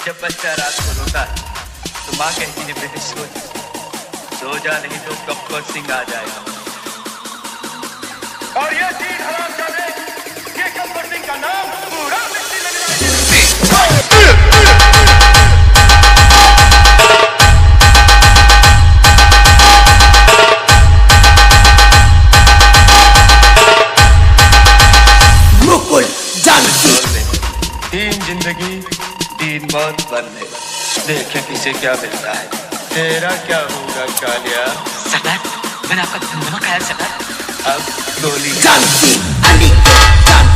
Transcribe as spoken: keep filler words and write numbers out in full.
जब बच्चा रात को रोता है तो माँ कहती है बेटे सो सो जा, नहीं तो गब्बर सिंह आ जाएगा। और ये चीज हराम जाने, ये गब्बर सिंह का नाम पूरा मिट्टी में तीन जिंदगी तीन मौत बनने, देखे किसे क्या मिलता है। तेरा क्या होगा कालिया? सरदार, मैंने आपका धन्यवाद खाया सरदार। अब गोली जानती अली को